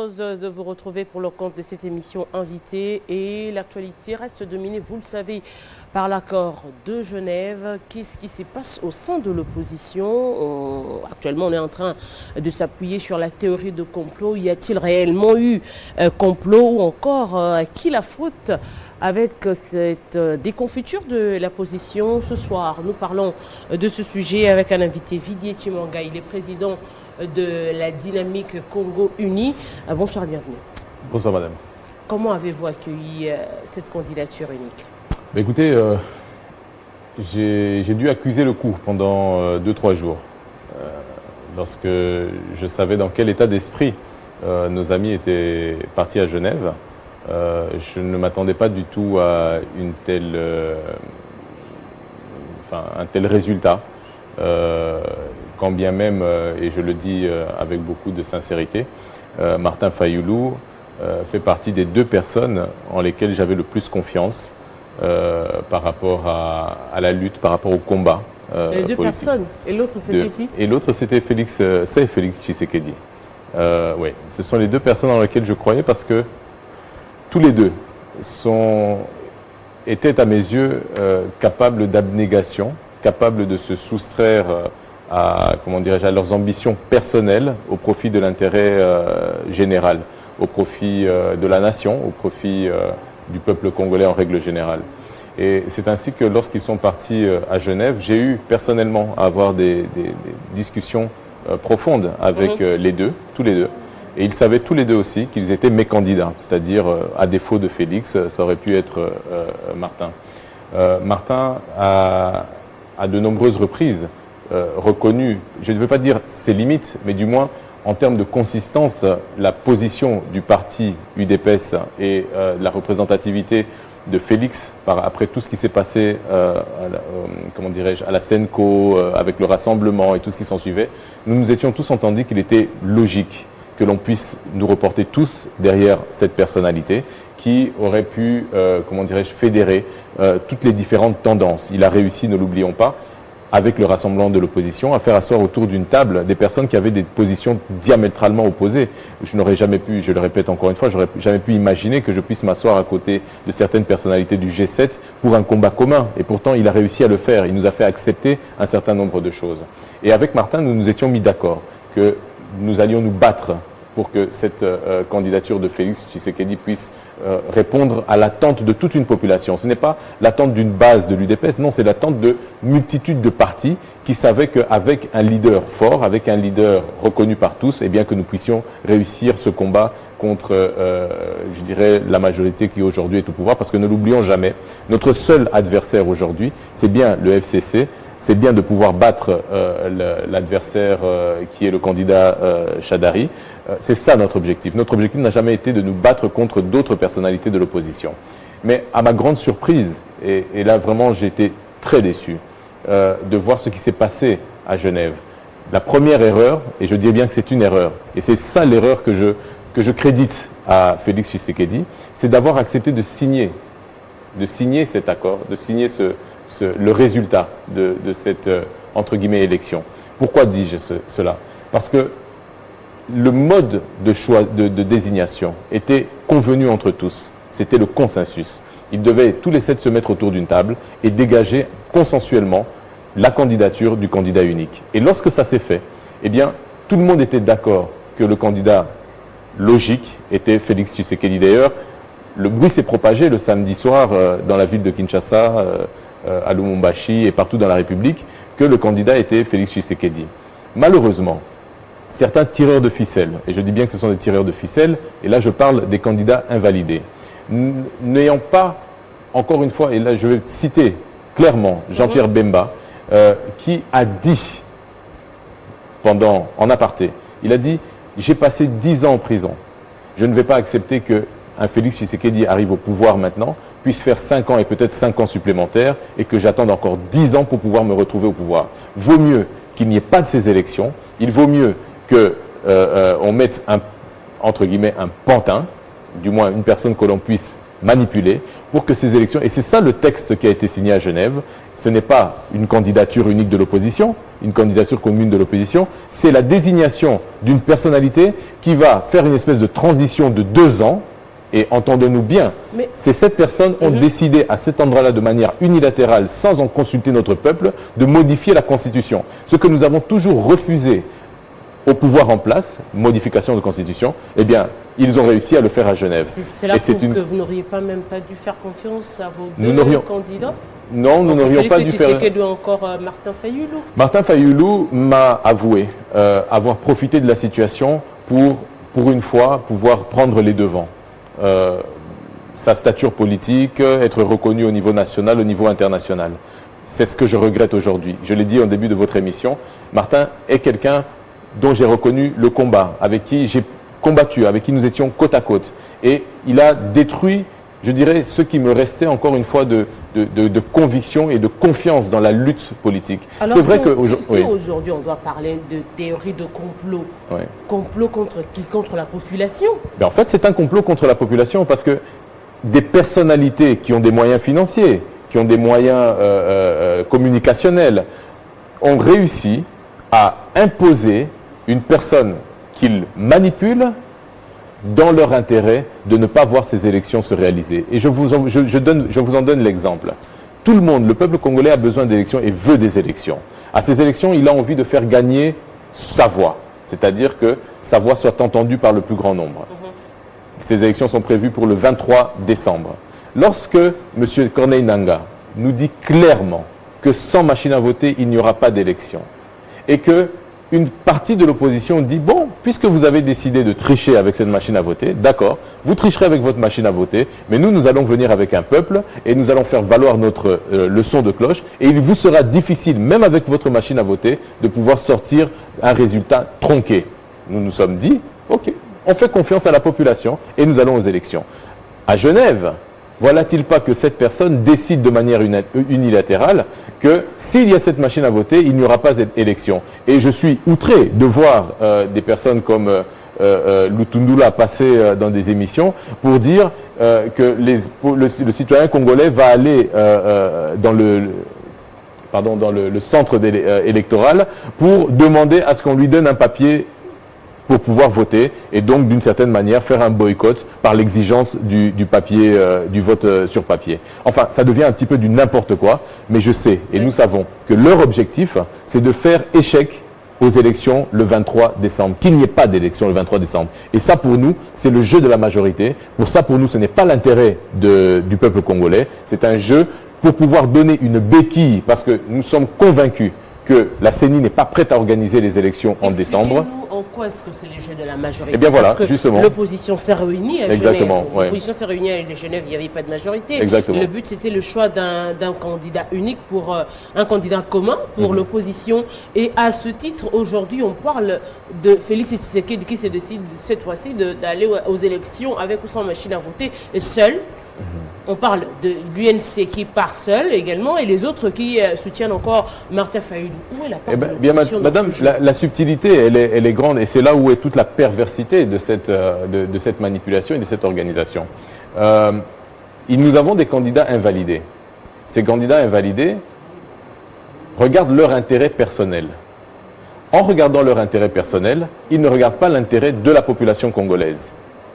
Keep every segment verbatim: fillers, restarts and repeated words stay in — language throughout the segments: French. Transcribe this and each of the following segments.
heureuse de vous retrouver pour le compte de cette émission Invité. Et l'actualité reste dominée, vous le savez, par l'accord de Genève. Qu'est-ce qui se passe au sein de l'opposition? Actuellement, on est en train de s'appuyer sur la théorie de complot. Y a-t-il réellement eu un complot ou encore à qui la faute avec cette déconfiture de la position? Ce soir, nous parlons de ce sujet avec un invité, Vidier Chimanga. Il est président de la Dynamique Congo Uni. Bonsoir, bienvenue. Bonsoir, madame. Comment avez-vous accueilli cette candidature unique? Bah, écoutez, euh, j'ai dû accuser le coup pendant euh, deux, trois jours. Euh, lorsque je savais dans quel état d'esprit euh, nos amis étaient partis à Genève, euh, je ne m'attendais pas du tout à une telle, euh, enfin, un tel résultat. Euh, quand bien même, euh, et je le dis euh, avec beaucoup de sincérité, euh, Martin Fayulu euh, fait partie des deux personnes en lesquelles j'avais le plus confiance euh, par rapport à, à la lutte, par rapport au combat. Euh, Les deux politique. personnes. Et l'autre, c'était qui? Et l'autre, c'était Félix, euh, c'est Félix Tshisekedi. Euh, oui, ce sont les deux personnes dans lesquelles je croyais parce que tous les deux sont, étaient à mes yeux euh, capables d'abnégation, capables de se soustraire euh, à, comment dirais-je, à leurs ambitions personnelles au profit de l'intérêt euh, général, au profit euh, de la nation, au profit euh, du peuple congolais en règle générale. Et c'est ainsi que lorsqu'ils sont partis euh, à Genève, j'ai eu personnellement à avoir des, des, des discussions euh, profondes avec mmh. euh, les deux, tous les deux. Et ils savaient tous les deux aussi qu'ils étaient mes candidats, c'est-à-dire, euh, à défaut de Félix, ça aurait pu être euh, Martin. Euh, Martin a, à de nombreuses reprises euh, reconnu, je ne veux pas dire ses limites, mais du moins en termes de consistance, la position du parti U D P S et euh, la représentativité de Félix, par, après tout ce qui s'est passé euh, à la, euh, comment dirais-je, à la Senco, euh, avec le rassemblement et tout ce qui s'en suivait, nous nous étions tous entendus qu'il était logique que l'on puisse nous reporter tous derrière cette personnalité qui aurait pu, euh, comment dirais-je, fédérer euh, toutes les différentes tendances. Il a réussi, ne l'oublions pas, avec le rassemblement de l'opposition, à faire asseoir autour d'une table des personnes qui avaient des positions diamétralement opposées. Je n'aurais jamais pu, je le répète encore une fois, je n'aurais jamais pu imaginer que je puisse m'asseoir à côté de certaines personnalités du G sept pour un combat commun. Et pourtant, il a réussi à le faire. Il nous a fait accepter un certain nombre de choses. Et avec Martin, nous nous étions mis d'accord que nous allions nous battre pour que cette euh, candidature de Félix Tshisekedi puisse euh, répondre à l'attente de toute une population. Ce n'est pas l'attente d'une base de l'U D P S, non, c'est l'attente de multitudes de partis qui savaient qu'avec un leader fort, avec un leader reconnu par tous, eh bien que nous puissions réussir ce combat contre, euh, je dirais, la majorité qui aujourd'hui est au pouvoir, parce que ne l'oublions jamais, notre seul adversaire aujourd'hui, c'est bien le F C C. C'est bien de pouvoir battre euh, l'adversaire euh, qui est le candidat euh, Chadari. Euh, c'est ça notre objectif. Notre objectif n'a jamais été de nous battre contre d'autres personnalités de l'opposition. Mais à ma grande surprise, et, et là vraiment j'ai été très déçu euh, de voir ce qui s'est passé à Genève. La première erreur, et je dis bien que c'est une erreur, et c'est ça l'erreur que je, que je crédite à Félix Tshisekedi, c'est d'avoir accepté de signer, de signer cet accord, de signer ce... Ce, le résultat de, de cette, euh, entre guillemets, élection. Pourquoi dis-je ce, cela? Parce que le mode de choix, de, de désignation était convenu entre tous. C'était le consensus. Ils devaient tous les sept se mettre autour d'une table et dégager consensuellement la candidature du candidat unique. Et lorsque ça s'est fait, eh bien, tout le monde était d'accord que le candidat logique était Félix Tshisekedi. D'ailleurs, le bruit s'est propagé le samedi soir euh, dans la ville de Kinshasa, euh, à Lumumbashi et partout dans la République, que le candidat était Félix Tshisekedi. Malheureusement, certains tireurs de ficelles, et je dis bien que ce sont des tireurs de ficelles, et là je parle des candidats invalidés, n'ayant pas, encore une fois, et là je vais citer clairement Jean-Pierre Bemba, euh, qui a dit, pendant, en aparté, il a dit « J'ai passé dix ans en prison. Je ne vais pas accepter qu'un Félix Tshisekedi arrive au pouvoir maintenant, puisse faire cinq ans et peut-être cinq ans supplémentaires et que j'attende encore dix ans pour pouvoir me retrouver au pouvoir. Vaut mieux qu'il n'y ait pas de ces élections, il vaut mieux qu'on euh, euh, mette un, entre guillemets, un pantin, du moins une personne que l'on puisse manipulé pour que ces élections, et c'est ça le texte qui a été signé à Genève, ce n'est pas une candidature unique de l'opposition, une candidature commune de l'opposition, c'est la désignation d'une personnalité qui va faire une espèce de transition de deux ans. Et entendons-nous bien, mais ces sept personnes ont mm-hmm. décidé à cet endroit-là de manière unilatérale, sans en consulter notre peuple, de modifier la Constitution. Ce que nous avons toujours refusé au pouvoir en place, modification de Constitution, eh bien, ils ont réussi à le faire à Genève. C'est là pour une... que vous n'auriez pas même pas dû faire confiance à vos deux nous candidats? Non, nous n'aurions pas dû faire... Félix Tshisekedi ou encore euh, Martin Fayulu? Martin Fayulu m'a avoué euh, avoir profité de la situation pour, pour une fois, pouvoir prendre les devants. Euh, sa stature politique, être reconnu au niveau national, au niveau international. C'est ce que je regrette aujourd'hui. Je l'ai dit au début de votre émission, Martin est quelqu'un dont j'ai reconnu le combat, avec qui j'ai combattu, avec qui nous étions côte à côte. Et il a détruit, je dirais, ce qui me restait encore une fois de, de, de, de conviction et de confiance dans la lutte politique. C'est vrai si que si, si oui. aujourd'hui on doit parler de théorie de complot, oui. complot contre qui? Contre la population? Ben en fait, c'est un complot contre la population parce que des personnalités qui ont des moyens financiers, qui ont des moyens euh, euh, communicationnels, ont réussi à imposer une personne qu'ils manipulent dans leur intérêt de ne pas voir ces élections se réaliser. Et je vous en, je, je donne, je vous en donne l'exemple. Tout le monde, le peuple congolais a besoin d'élections et veut des élections. À ces élections, il a envie de faire gagner sa voix, c'est-à-dire que sa voix soit entendue par le plus grand nombre. Mm-hmm. Ces élections sont prévues pour le vingt-trois décembre. Lorsque M. Corneille Nangaa nous dit clairement que sans machine à voter, il n'y aura pas d'élection, et que une partie de l'opposition dit, bon, puisque vous avez décidé de tricher avec cette machine à voter, d'accord, vous tricherez avec votre machine à voter, mais nous, nous allons venir avec un peuple et nous allons faire valoir notre euh, le son de cloche et il vous sera difficile, même avec votre machine à voter, de pouvoir sortir un résultat tronqué. Nous nous sommes dit, ok, on fait confiance à la population et nous allons aux élections. À Genève, voilà-t-il pas que cette personne décide de manière unilatérale que s'il y a cette machine à voter, il n'y aura pas d'élection. Et je suis outré de voir euh, des personnes comme euh, euh, Lutundula passer euh, dans des émissions pour dire euh, que les, le, le citoyen congolais va aller euh, euh, dans le... Pardon, dans le, le centre euh, électoral pour demander à ce qu'on lui donne un papier pour pouvoir voter et donc d'une certaine manière faire un boycott par l'exigence du, du papier, euh, du vote euh, sur papier. Enfin, ça devient un petit peu du n'importe quoi, mais je sais et nous savons que leur objectif, c'est de faire échec aux élections le vingt-trois décembre, qu'il n'y ait pas d'élection le vingt-trois décembre. Et ça, pour nous, c'est le jeu de la majorité. Pour ça, pour nous, ce n'est pas l'intérêt du peuple congolais, c'est un jeu pour pouvoir donner une béquille, parce que nous sommes convaincus que la C E N I n'est pas prête à organiser les élections en décembre. En quoi est-ce que c'est le jeu de la majorité? Eh bien voilà, parce que justement. L'opposition s'est réunie à Exactement, Genève. Ouais. L'opposition s'est réunie à Genève, il n'y avait pas de majorité. Exactement. Le but, c'était le choix d'un candidat unique pour euh, un candidat commun pour mm-hmm. l'opposition. Et à ce titre, aujourd'hui, on parle de Félix Tshisekedi qui se décide cette fois-ci d'aller aux élections avec ou sans machine à voter et seul. On parle de l'U N C qui part seul également et les autres qui euh, soutiennent encore Martin Fayulu. Où est la part eh ben, de bien, Madame, la, la subtilité, elle est, elle est grande et c'est là où est toute la perversité de cette, euh, de, de cette manipulation et de cette organisation. Euh, et nous avons des candidats invalidés. Ces candidats invalidés regardent leur intérêt personnel. En regardant leur intérêt personnel, ils ne regardent pas l'intérêt de la population congolaise.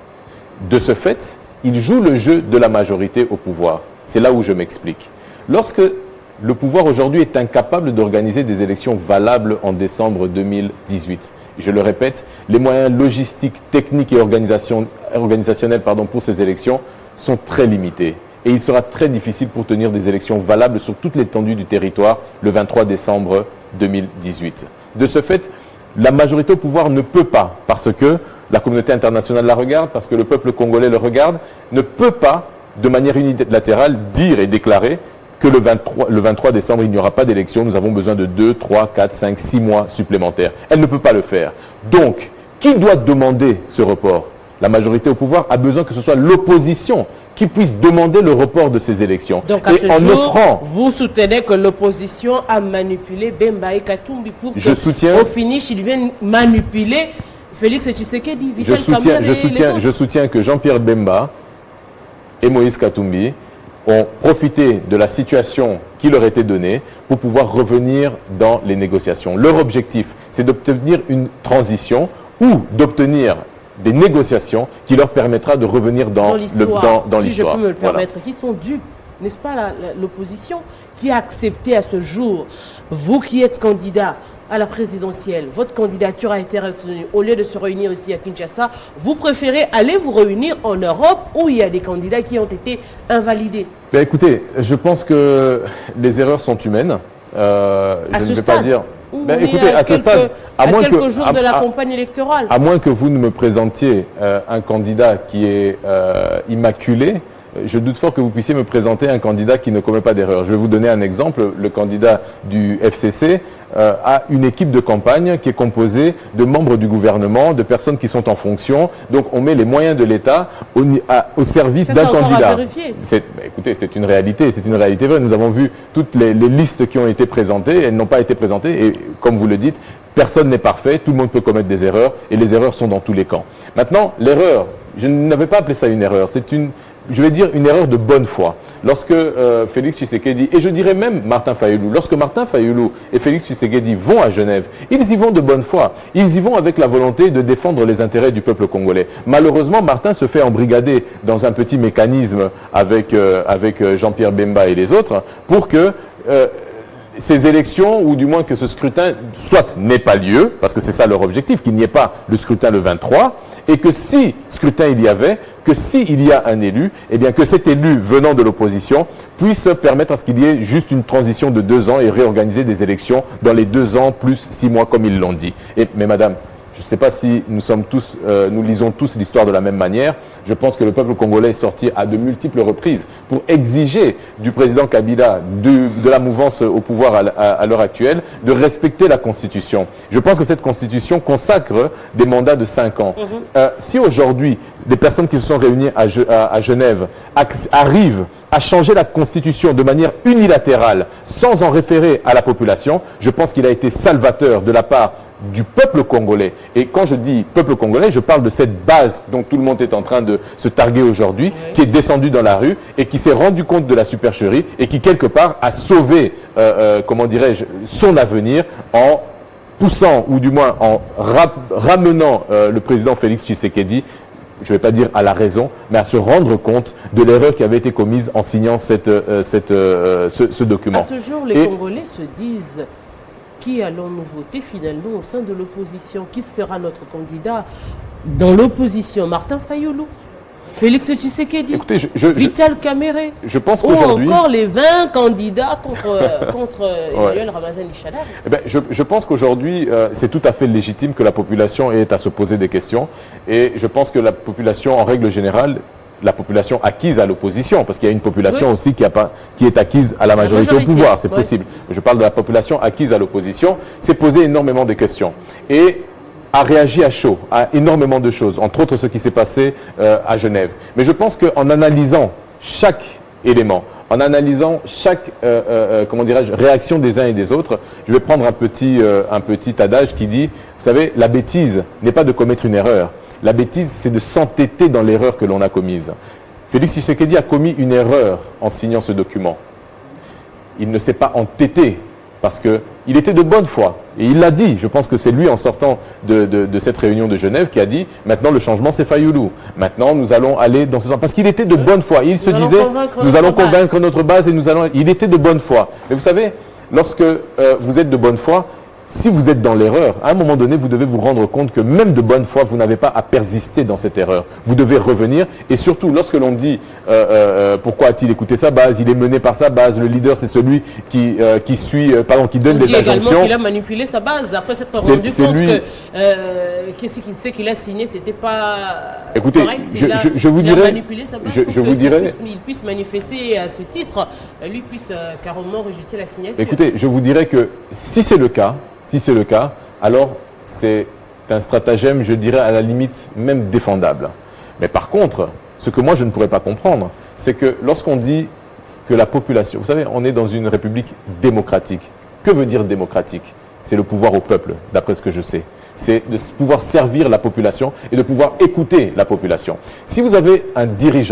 De ce fait, il joue le jeu de la majorité au pouvoir. C'est là où je m'explique. Lorsque le pouvoir aujourd'hui est incapable d'organiser des élections valables en décembre deux mille dix-huit, je le répète, les moyens logistiques, techniques et organisation, organisationnels pardon, pour ces élections sont très limités. Et il sera très difficile pour tenir des élections valables sur toute l'étendue du territoire le vingt-trois décembre deux mille dix-huit. De ce fait, la majorité au pouvoir ne peut pas, parce que la communauté internationale la regarde, parce que le peuple congolais le regarde, ne peut pas, de manière unilatérale, dire et déclarer que le vingt-trois, le vingt-trois décembre, il n'y aura pas d'élection, nous avons besoin de deux, trois, quatre, cinq, six mois supplémentaires. Elle ne peut pas le faire. Donc, qui doit demander ce report? La majorité au pouvoir a besoin que ce soit l'opposition qui puisse demander le report de ces élections. Donc, à et ce en jour, offrant, vous soutenez que l'opposition a manipulé Bemba et Katumbi pour je que, soutiens, au finish, ils viennent manipuler Félix Tshisekedi, Vital je soutiens, je soutiens, je soutiens que Jean-Pierre Bemba et Moïse Katumbi ont profité de la situation qui leur était donnée pour pouvoir revenir dans les négociations. Leur objectif, c'est d'obtenir une transition ou d'obtenir des négociations qui leur permettra de revenir dans, dans l'histoire. Dans, dans si je peux me le permettre, voilà. Qui sont dus, n'est-ce pas, l'opposition qui a accepté à ce jour, vous qui êtes candidat à la présidentielle, votre candidature a été retenue. Au lieu de se réunir ici à Kinshasa, vous préférez aller vous réunir en Europe où il y a des candidats qui ont été invalidés. Ben écoutez, je pense que les erreurs sont humaines. Euh, à je ce ne vais stade, pas dire. Ben, écoutez, à, à quelques, ce stade, à, à moins quelques que, jours à, de la à, campagne électorale. À moins que vous ne me présentiez euh, un candidat qui est euh, immaculé, je doute fort que vous puissiez me présenter un candidat qui ne commet pas d'erreur. Je vais vous donner un exemple. Le candidat du F C C euh, a une équipe de campagne qui est composée de membres du gouvernement, de personnes qui sont en fonction. Donc on met les moyens de l'État au, au service d'un candidat. C'est, bah, écoutez, c'est une réalité, c'est une réalité vraie. Nous avons vu toutes les, les listes qui ont été présentées, elles n'ont pas été présentées et comme vous le dites, personne n'est parfait, tout le monde peut commettre des erreurs et les erreurs sont dans tous les camps. Maintenant, l'erreur, je n'avais pas appelé ça une erreur, c'est une... je vais dire une erreur de bonne foi. Lorsque euh, Félix Tshisekedi, et je dirais même Martin Fayulu, lorsque Martin Fayulu et Félix Tshisekedi vont à Genève, ils y vont de bonne foi. Ils y vont avec la volonté de défendre les intérêts du peuple congolais. Malheureusement, Martin se fait embrigader dans un petit mécanisme avec, euh, avec Jean-Pierre Bemba et les autres pour que... Euh, ces élections, ou du moins que ce scrutin, soit n'ait pas lieu, parce que c'est ça leur objectif, qu'il n'y ait pas le scrutin le vingt-trois, et que si scrutin il y avait, que s'il y a un élu, eh bien que cet élu venant de l'opposition puisse permettre à ce qu'il y ait juste une transition de deux ans et réorganiser des élections dans les deux ans plus six mois comme ils l'ont dit. Et, mais madame, je ne sais pas si nous sommes tous, euh, nous lisons tous l'histoire de la même manière. Je pense que le peuple congolais est sorti à de multiples reprises pour exiger du président Kabila, de, de la mouvance au pouvoir à, à, à l'heure actuelle, de respecter la Constitution. Je pense que cette Constitution consacre des mandats de cinq ans. Mm-hmm. euh, si aujourd'hui, des personnes qui se sont réunies à, à, à Genève arrivent à changer la Constitution de manière unilatérale, sans en référer à la population, je pense qu'il a été salvateur de la part du peuple congolais. Et quand je dis peuple congolais, je parle de cette base dont tout le monde est en train de se targuer aujourd'hui, oui. qui est descendue dans la rue et qui s'est rendu compte de la supercherie et qui, quelque part, a sauvé, euh, euh, comment dirais-je, son avenir en poussant, ou du moins en ra ramenant euh, le président Félix Tshisekedi, je ne vais pas dire à la raison, mais à se rendre compte de l'erreur qui avait été commise en signant cette, euh, cette, euh, ce, ce document. À ce jour, les et Congolais se disent... Qui allons-nous voter finalement au sein de l'opposition? Qui sera notre candidat dans l'opposition? Martin Fayulu, Félix Tshisekedi, Écoutez, je, je, Vital Kamerhe, je pense ou qu'aujourd'hui encore les vingt candidats contre, contre Emmanuel ouais. Ramazani Shadari. Eh ben, je, je pense qu'aujourd'hui, euh, c'est tout à fait légitime que la population ait à se poser des questions. Et je pense que la population, en règle générale, la population acquise à l'opposition, parce qu'il y a une population oui. aussi qui, a pas, qui est acquise à la majorité, la majorité. au pouvoir, c'est oui. possible. Je parle de la population acquise à l'opposition, s'est posé énormément de questions et a réagi à chaud, à énormément de choses, entre autres ce qui s'est passé euh, à Genève. Mais je pense qu'en analysant chaque élément, en analysant chaque euh, euh, comment dirais-je, réaction des uns et des autres, je vais prendre un petit, euh, un petit adage qui dit, vous savez, la bêtise n'est pas de commettre une erreur. La bêtise, c'est de s'entêter dans l'erreur que l'on a commise. Félix Tshisekedi a commis une erreur en signant ce document. Il ne s'est pas entêté parce qu'il était de bonne foi. Et il l'a dit. Je pense que c'est lui, en sortant de, de, de cette réunion de Genève, qui a dit « Maintenant, le changement, c'est Fayulu. Maintenant, nous allons aller dans ce sens. » Parce qu'il était de bonne foi. Il nous se disait « Nous allons convaincre base. notre base et nous allons... » Il était de bonne foi. Mais vous savez, lorsque euh, vous êtes de bonne foi, si vous êtes dans l'erreur, à un moment donné, vous devez vous rendre compte que même de bonne foi, vous n'avez pas à persister dans cette erreur. Vous devez revenir. Et surtout, lorsque l'on dit euh, euh, pourquoi a-t-il écouté sa base, il est mené par sa base, le leader, c'est celui qui, euh, qui suit, euh, pardon, qui donne on des dit injonctions. Également qu'il a manipulé sa base après s'être rendu compte lui... que euh, qu'est-ce qu'il sait qu'il a signé, c'était pas Écoutez, correct. Je, il a, je, je vous il dirais, a manipulé sa base je, pour je que vous dirais, puisse, il puisse manifester à ce titre, lui puisse euh, carrément rejeter la signature. Écoutez, je vous dirais que si c'est le cas, Si c'est le cas, alors c'est un stratagème, je dirais, à la limite même défendable. Mais par contre, ce que moi je ne pourrais pas comprendre, c'est que lorsqu'on dit que la population... Vous savez, on est dans une république démocratique. Que veut dire démocratique? C'est le pouvoir au peuple, d'après ce que je sais. C'est de pouvoir servir la population et de pouvoir écouter la population. Si vous avez un dirigeant qui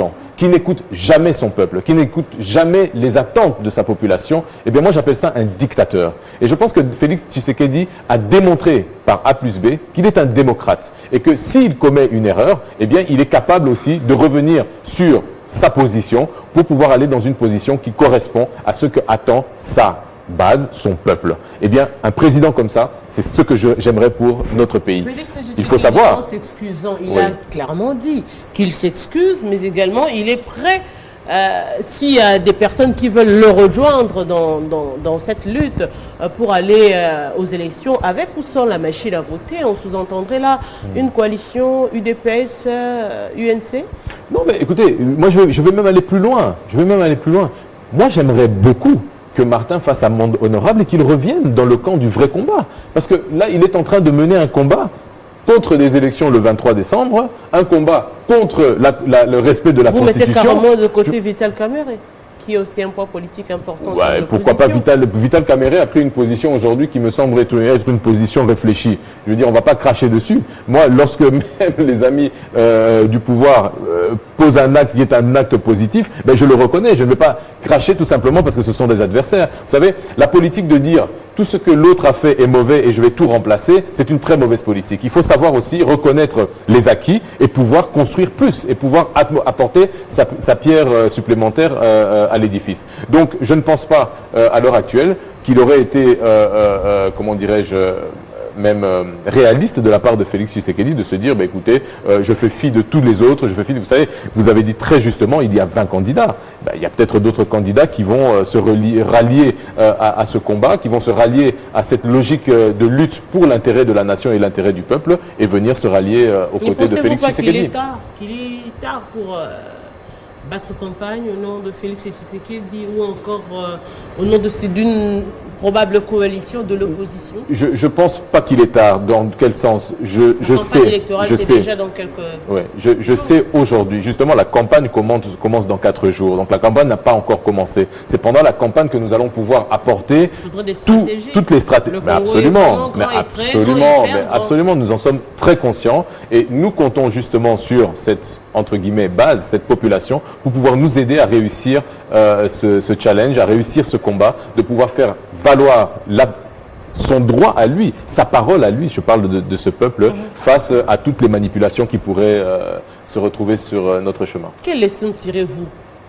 qui n'écoute jamais son peuple, qui n'écoute jamais les attentes de sa population, eh bien moi j'appelle ça un dictateur. Et je pense que Félix Tshisekedi a démontré par A plus B qu'il est un démocrate et que s'il commet une erreur, eh bien il est capable aussi de revenir sur sa position pour pouvoir aller dans une position qui correspond à ce que attend sa base, son peuple. Eh bien, un président comme ça, c'est ce que j'aimerais pour notre pays. Félix, il faut savoir. En s'excusant, il oui. a clairement dit qu'il s'excuse, mais également il est prêt, euh, s'il y a des personnes qui veulent le rejoindre dans, dans, dans cette lutte euh, pour aller euh, aux élections, avec ou sans la machine à voter, on sous-entendrait là mmh. une coalition U D P S, euh, U N C? Non, mais écoutez, moi je vais, je vais même aller plus loin. Je vais même aller plus loin. Moi, j'aimerais beaucoup que Martin fasse un monde honorable et qu'il revienne dans le camp du vrai combat. Parce que là, il est en train de mener un combat contre des élections le vingt-trois décembre, un combat contre la, la, le respect de la Vous Constitution. Vous mettez carrément de côté Vital Kamerhe, qui a aussi un poids politique important. Ouais, sur pourquoi pas Vital, Vital Kamerhe a pris une position aujourd'hui qui me semble être, être une position réfléchie. Je veux dire, on ne va pas cracher dessus. Moi, lorsque même les amis euh, du pouvoir euh, posent un acte qui est un acte positif, ben je le reconnais. Je ne vais pas cracher tout simplement parce que ce sont des adversaires. Vous savez, la politique de dire tout ce que l'autre a fait est mauvais et je vais tout remplacer, c'est une très mauvaise politique. Il faut savoir aussi reconnaître les acquis et pouvoir construire plus et pouvoir apporter sa, sa pierre euh, supplémentaire euh, à l'édifice. Donc, je ne pense pas euh, à l'heure actuelle qu'il aurait été, euh, euh, comment dirais-je, même euh, réaliste de la part de Félix Tshisekedi de se dire, bah, écoutez, euh, je fais fi de tous les autres, je fais fi de, vous savez, vous avez dit très justement, il y a vingt candidats. Bah, il y a peut-être d'autres candidats qui vont euh, se relier, rallier euh, à, à ce combat, qui vont se rallier à cette logique euh, de lutte pour l'intérêt de la nation et l'intérêt du peuple et venir se rallier euh, aux côtés de Félix Tshisekedi. Qu'il est tard, qu'il est tard pour euh, battre campagne au nom de Félix Tshisekedi ou encore euh, au nom d'une probable coalition de l'opposition? Je ne pense pas qu'il est tard. Dans quel sens? Je, je sais. Je sais. Déjà dans quelques... Ouais, je, je sais aujourd'hui. Justement, la campagne commence, commence dans quatre jours. Donc la campagne n'a pas encore commencé. C'est pendant la campagne que nous allons pouvoir apporter tout, toutes les stratégies. Mais absolument, mais absolument, mais absolument. Nous en sommes très conscients et nous comptons justement sur cette entre guillemets base, cette population, pour pouvoir nous aider à réussir euh, ce, ce challenge, à réussir ce combat, de pouvoir faire valoir la, son droit à lui, sa parole à lui, je parle de, de ce peuple, mmh. face à toutes les manipulations qui pourraient euh, se retrouver sur euh, notre chemin. Quelle leçon tirez-vous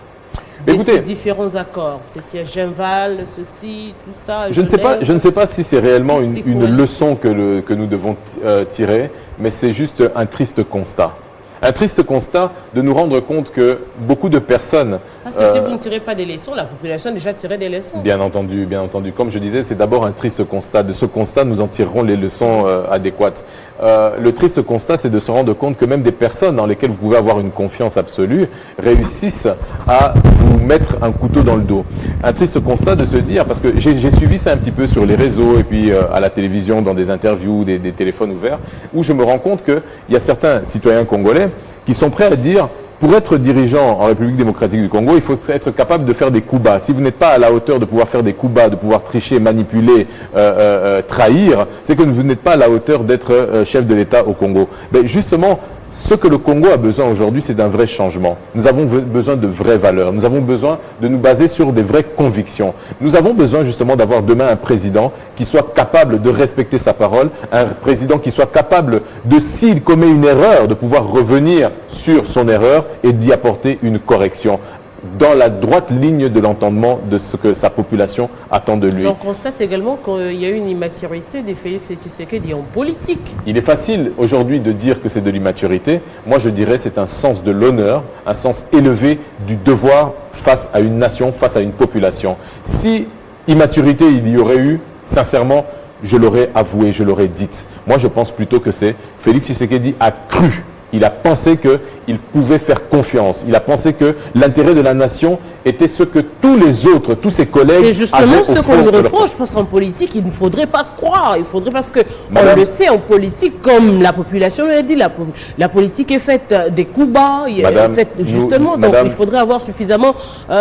de Écoutez, ces différents accords? Vous étiez à Genval, ceci, tout ça. Je ne sais pas, je ne sais pas si c'est réellement une, une leçon que, le, que nous devons euh, tirer, mais c'est juste un triste constat. Un triste constat de nous rendre compte que beaucoup de personnes... Parce que euh, si vous ne tirez pas des leçons, la population a déjà tiré des leçons. Bien entendu, bien entendu. Comme je disais, c'est d'abord un triste constat. De ce constat, nous en tirerons les leçons euh, adéquates. Euh, le triste constat, c'est de se rendre compte que même des personnes dans lesquelles vous pouvez avoir une confiance absolue réussissent à vous mettre un couteau dans le dos. Un triste constat de se dire, parce que j'ai suivi ça un petit peu sur les réseaux et puis euh, à la télévision, dans des interviews, des, des téléphones ouverts, où je me rends compte qu'il y a certains citoyens congolais qui sont prêts à dire, pour être dirigeant en République démocratique du Congo, il faut être capable de faire des coups bas. Si vous n'êtes pas à la hauteur de pouvoir faire des coups bas, de pouvoir tricher, manipuler, euh, euh, trahir, c'est que vous n'êtes pas à la hauteur d'être euh, chef de l'État au Congo. Mais justement, ce que le Congo a besoin aujourd'hui, c'est d'un vrai changement. Nous avons besoin de vraies valeurs. Nous avons besoin de nous baser sur des vraies convictions. Nous avons besoin justement d'avoir demain un président qui soit capable de respecter sa parole, un président qui soit capable de, s'il commet une erreur, de pouvoir revenir sur son erreur et d'y apporter une correction dans la droite ligne de l'entendement de ce que sa population attend de lui. On constate également qu'il y a une immaturité des Félix Tshisekedi en politique. Il est facile aujourd'hui de dire que c'est de l'immaturité. Moi, je dirais c'est un sens de l'honneur, un sens élevé du devoir face à une nation, face à une population. Si immaturité il y aurait eu, sincèrement, je l'aurais avoué, je l'aurais dite. Moi, je pense plutôt que c'est Félix Tshisekedi a cru. Il a pensé qu'il pouvait faire confiance. Il a pensé que l'intérêt de la nation était ce que tous les autres, tous ses collègues avaient au fond. C'est justement ce qu'on lui reproche, parce qu'en politique, il ne faudrait pas croire. Il faudrait, parce que on le sait, en politique, comme la population l'a dit, la, la politique est faite des coups bas, Madame, est faite justement. Nous, donc Madame, il faudrait avoir suffisamment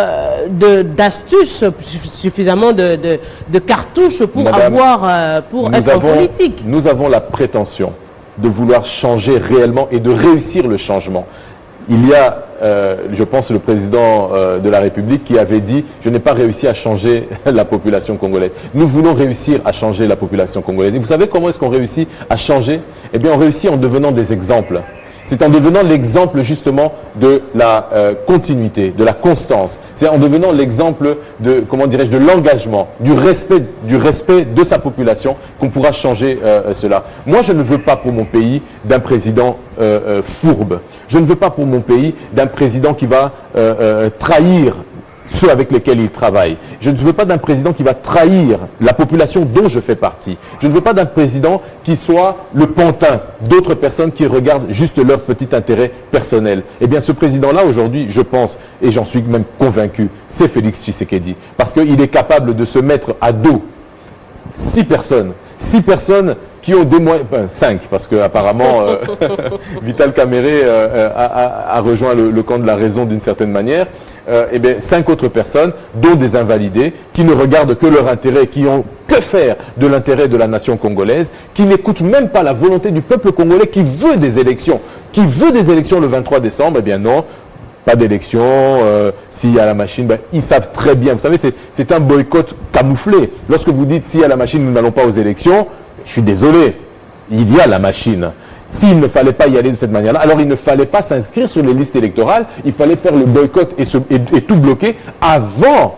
euh, d'astuces, suffisamment de, de, de cartouches pour, Madame, avoir, euh, pour être avons, en politique. Nous avons la prétention de vouloir changer réellement et de réussir le changement. il y a, euh, je pense, le président euh, de la République qui avait dit « Je n'ai pas réussi à changer la population congolaise ». Nous voulons réussir à changer la population congolaise. Et vous savez comment est-ce qu'on réussit à changer? Eh bien, on réussit en devenant des exemples. C'est en devenant l'exemple justement de la euh, continuité, de la constance. C'est en devenant l'exemple de, comment dirais-je, de l'engagement, du respect, du respect de sa population qu'on pourra changer euh, cela. Moi, je ne veux pas pour mon pays d'un président euh, euh, fourbe. Je ne veux pas pour mon pays d'un président qui va euh, euh, trahir ceux avec lesquels il travaille. Je ne veux pas d'un président qui va trahir la population dont je fais partie. Je ne veux pas d'un président qui soit le pantin d'autres personnes qui regardent juste leur petit intérêt personnel. Eh bien, ce président-là, aujourd'hui, je pense, et j'en suis même convaincu, c'est Félix Tshisekedi. Parce qu'il est capable de se mettre à dos six personnes. Six personnes qui ont des moyens, enfin, cinq, parce qu'apparemment euh, Vital Kamerhe euh, a, a, a rejoint le, le camp de la raison d'une certaine manière, euh, et bien cinq autres personnes, dont des invalidés, qui ne regardent que leur intérêt, qui ont que faire de l'intérêt de la nation congolaise, qui n'écoutent même pas la volonté du peuple congolais qui veut des élections, qui veut des élections le vingt-trois décembre, eh bien non, pas d'élection, euh, s'il y a la machine, ben, ils savent très bien. Vous savez, c'est un boycott camouflé. Lorsque vous dites s'il y a la machine, nous n'allons pas aux élections, je suis désolé, il y a la machine. S'il ne fallait pas y aller de cette manière-là, alors il ne fallait pas s'inscrire sur les listes électorales, il fallait faire le boycott et, se, et, et tout bloquer avant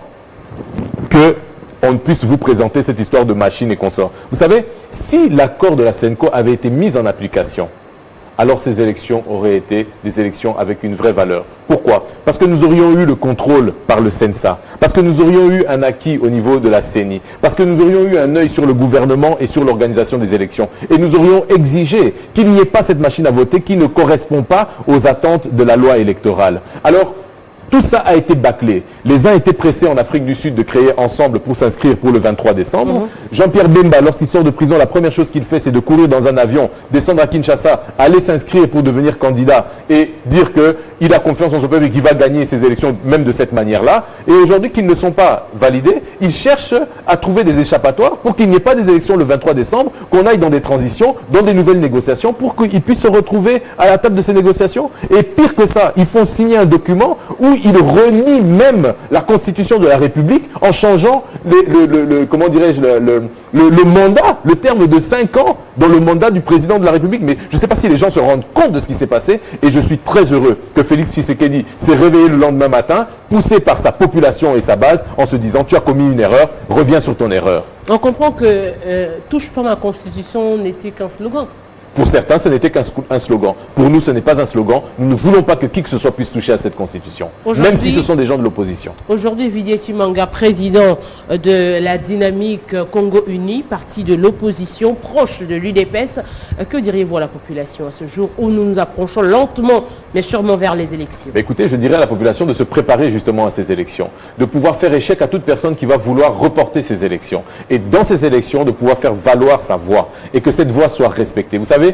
que on ne puisse vous présenter cette histoire de machine et consorts. Vous savez, si l'accord de la Senco avait été mis en application, alors ces élections auraient été des élections avec une vraie valeur. Pourquoi? Parce que nous aurions eu le contrôle par le CENSA, parce que nous aurions eu un acquis au niveau de la C E N I, parce que nous aurions eu un œil sur le gouvernement et sur l'organisation des élections. Et nous aurions exigé qu'il n'y ait pas cette machine à voter qui ne correspond pas aux attentes de la loi électorale. Alors, tout ça a été bâclé. Les uns étaient pressés en Afrique du Sud de créer ensemble pour s'inscrire pour le vingt-trois décembre. Mmh. Jean-Pierre Bemba, lorsqu'il sort de prison, la première chose qu'il fait, c'est de courir dans un avion, descendre à Kinshasa, aller s'inscrire pour devenir candidat et dire qu'il a confiance en son peuple et qu'il va gagner ces élections même de cette manière-là. Et aujourd'hui, qu'ils ne sont pas validés, il cherche à trouver des échappatoires pour qu'il n'y ait pas des élections le vingt-trois décembre, qu'on aille dans des transitions, dans des nouvelles négociations, pour qu'ils puissent se retrouver à la table de ces négociations. Et pire que ça, ils font signer un document où il renie même la constitution de la République en changeant les, le, le, le, comment dirais-je, le, le, le, le mandat, le terme de cinq ans dans le mandat du président de la République. Mais je ne sais pas si les gens se rendent compte de ce qui s'est passé et je suis très heureux que Félix Tshisekedi s'est réveillé le lendemain matin, poussé par sa population et sa base en se disant tu as commis une erreur, reviens sur ton erreur. On comprend que euh, touche pas ma constitution n'était qu'un slogan. Pour certains, ce n'était qu'un slogan. Pour nous, ce n'est pas un slogan. Nous ne voulons pas que qui que ce soit puisse toucher à cette constitution, même si ce sont des gens de l'opposition. Aujourd'hui, Villiers Tshimanga, président de la Dynamique Congo Uni, parti de l'opposition, proche de l'U D P S, que diriez-vous à la population à ce jour où nous nous approchons lentement, mais sûrement vers les élections? Écoutez, je dirais à la population de se préparer justement à ces élections, de pouvoir faire échec à toute personne qui va vouloir reporter ces élections. Et dans ces élections, de pouvoir faire valoir sa voix et que cette voix soit respectée. Vous savez,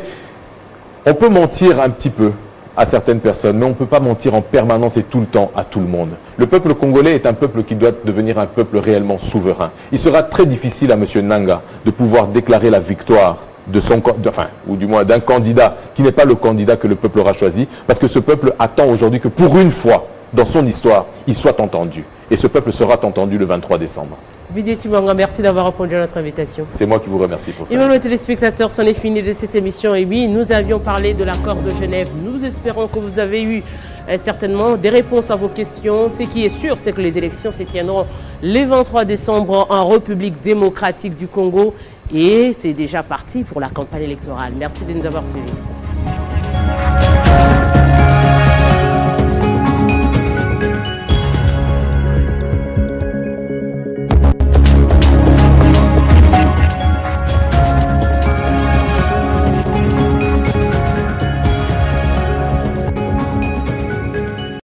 on peut mentir un petit peu à certaines personnes, mais on ne peut pas mentir en permanence et tout le temps à tout le monde. Le peuple congolais est un peuple qui doit devenir un peuple réellement souverain. Il sera très difficile à M. Nanga de pouvoir déclarer la victoire de son, enfin, ou du moins d'un candidat qui n'est pas le candidat que le peuple aura choisi, parce que ce peuple attend aujourd'hui que pour une fois dans son histoire, il soit entendu. Et ce peuple sera entendu le vingt-trois décembre. Villiers Tshimanga, merci d'avoir répondu à notre invitation. C'est moi qui vous remercie pour ça. Et même les téléspectateurs, c'en est fini de cette émission. Et oui, nous avions parlé de l'accord de Genève. Nous espérons que vous avez eu euh, certainement des réponses à vos questions. Ce qui est sûr, c'est que les élections se tiendront le vingt-trois décembre en République démocratique du Congo. Et c'est déjà parti pour la campagne électorale. Merci de nous avoir suivis.